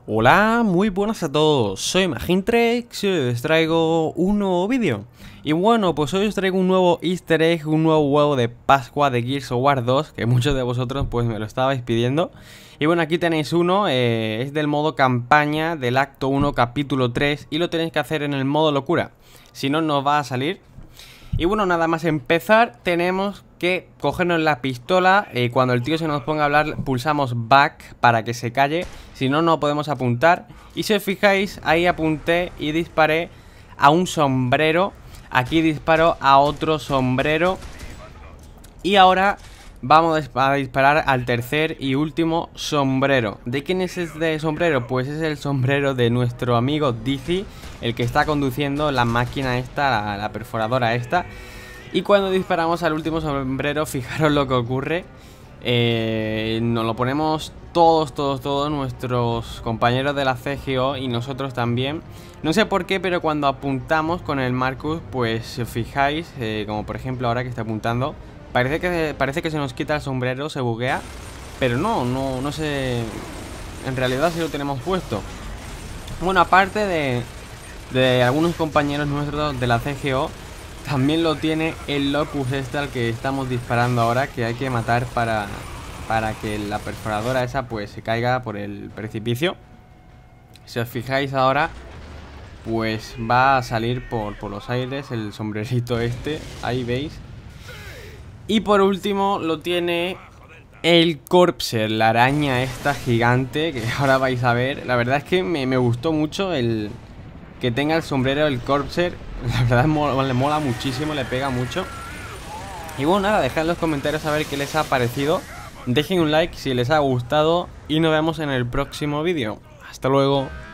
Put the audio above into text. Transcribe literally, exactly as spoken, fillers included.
Hola, muy buenas a todos, soy Magintrex y hoy os traigo un nuevo vídeo. Y bueno, pues hoy os traigo un nuevo easter egg, un nuevo huevo de Pascua de Gears of War dos, que muchos de vosotros pues me lo estabais pidiendo. Y bueno, aquí tenéis uno, eh, es del modo campaña del acto uno capítulo tres y lo tenéis que hacer en el modo locura, si no, no va a salir. Y bueno, nada más empezar tenemos que cogernos la pistola, eh, cuando el tío se nos ponga a hablar pulsamos back para que se calle, si no, no podemos apuntar. Y si os fijáis, ahí apunté y disparé a un sombrero, aquí disparo a otro sombrero. Y ahora vamos a disparar al tercer y último sombrero. ¿De quién es este sombrero? Pues es el sombrero de nuestro amigo Dizzy, el que está conduciendo la máquina esta, la, la perforadora esta. Y cuando disparamos al último sombrero, fijaros lo que ocurre. Eh, nos lo ponemos todos, todos, todos nuestros compañeros de la C G O y nosotros también. No sé por qué, pero cuando apuntamos con el Marcus, pues si os fijáis, eh, como por ejemplo ahora que está apuntando, Parece que, parece que se nos quita el sombrero, se buguea. Pero no, no, no sé. En realidad sí lo tenemos puesto. Bueno, aparte de, de algunos compañeros nuestros de la C G O, también lo tiene el Locus este al que estamos disparando ahora, que hay que matar para, para que la perforadora esa pues se caiga por el precipicio. Si os fijáis ahora, pues va a salir por, por los aires el sombrerito este, ahí veis. Y por último lo tiene el Corpser, la araña esta gigante que ahora vais a ver. La verdad es que me, me gustó mucho el que tenga el sombrero el Corpser. La verdad mola, le mola muchísimo, le pega mucho. Y bueno, nada, dejad en los comentarios a ver qué les ha parecido. Dejen un like si les ha gustado y nos vemos en el próximo vídeo. Hasta luego.